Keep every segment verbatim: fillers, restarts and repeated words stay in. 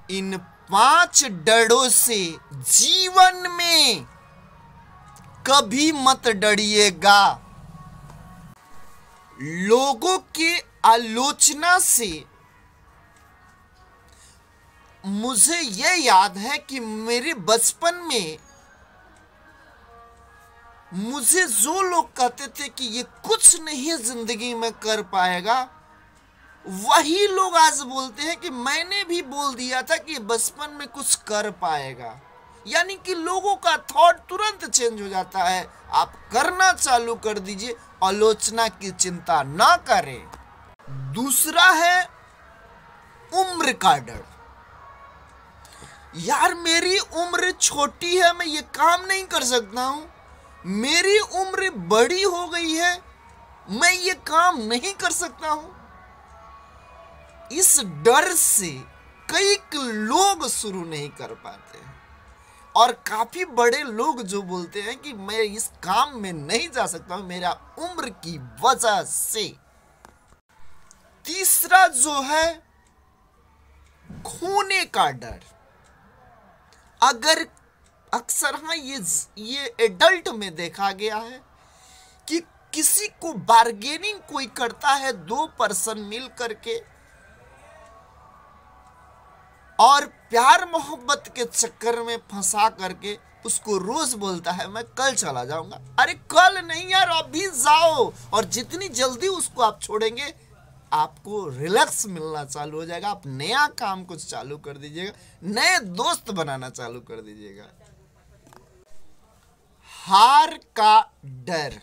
इन पांच डरों से जीवन में कभी मत डरिएगा। लोगों के आलोचना से मुझे यह याद है कि मेरे बचपन में मुझे जो लोग कहते थे कि ये कुछ नहीं जिंदगी में कर पाएगा, वही लोग आज बोलते हैं कि मैंने भी बोल दिया था कि बचपन में कुछ कर पाएगा। यानी कि लोगों का थॉट तुरंत चेंज हो जाता है। आप करना चालू कर दीजिए, आलोचना की चिंता ना करें। दूसरा है उम्र का डर। यार मेरी उम्र छोटी है, मैं ये काम नहीं कर सकता हूं। मेरी उम्र बड़ी हो गई है, मैं ये काम नहीं कर सकता हूं। इस डर से कई लोग शुरू नहीं कर पाते हैं और काफी बड़े लोग जो बोलते हैं कि मैं इस काम में नहीं जा सकता हूं मेरा उम्र की वजह से। तीसरा जो है खोने का डर। अगर अक्सर हाँ ये ये एडल्ट में देखा गया है कि किसी को बार्गेनिंग कोई करता है, दो पर्सन मिल करके, और प्यार मोहब्बत के चक्कर में फंसा करके उसको रोज बोलता है मैं कल चला जाऊंगा। अरे कल नहीं यार, अभी जाओ। और जितनी जल्दी उसको आप छोड़ेंगे, आपको रिलैक्स मिलना चालू हो जाएगा। आप नया काम कुछ चालू कर दीजिएगा, नए दोस्त बनाना चालू कर दीजिएगा। हार का डर।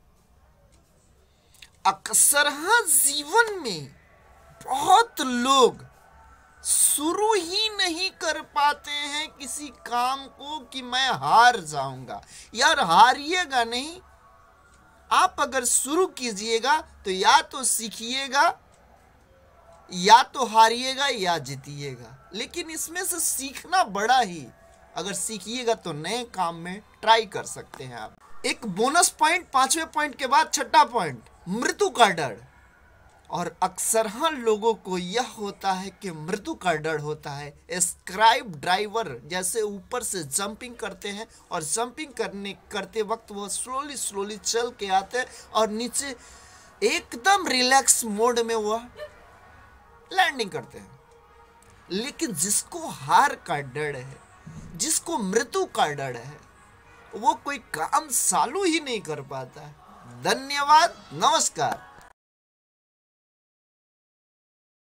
अक्सर हाँ जीवन में बहुत लोग शुरू ही नहीं कर पाते हैं किसी काम को कि मैं हार जाऊंगा। यार हारिएगा नहीं, आप अगर शुरू कीजिएगा तो या तो सीखिएगा, या तो हारिएगा या जीतिएगा। लेकिन इसमें से सीखना बड़ा ही, अगर सीखिएगा तो नए काम में ट्राई कर सकते हैं आप। एक बोनस पॉइंट, पांचवें पॉइंट के बाद छठा पॉइंट, मृत्यु का डर। और अक्सर हाँ लोगों को यह होता है कि मृत्यु का डर होता है। स्क्राइब ड्राइवर जैसे ऊपर से जंपिंग करते हैं और जंपिंग करने करते वक्त वो स्लोली स्लोली चल के आते हैं और नीचे एकदम रिलैक्स मोड में वो लैंडिंग करते हैं। लेकिन जिसको हार का डर है, जिसको मृत्यु का डर है, वो कोई काम चालू ही नहीं कर पाता है। धन्यवाद, नमस्कार।